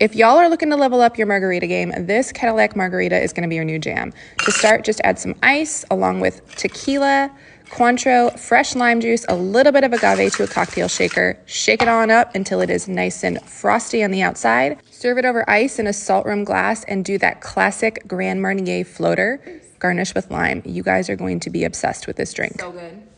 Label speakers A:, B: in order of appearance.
A: If y'all are looking to level up your margarita game, this Cadillac Margarita is going to be your new jam. To start, just add some ice along with tequila, Cointreau, fresh lime juice, a little bit of agave to a cocktail shaker. Shake it on up until it is nice and frosty on the outside. Serve it over ice in a salt rim glass and do that classic Grand Marnier floater. Garnish with lime. You guys are going to be obsessed with this drink.
B: So good.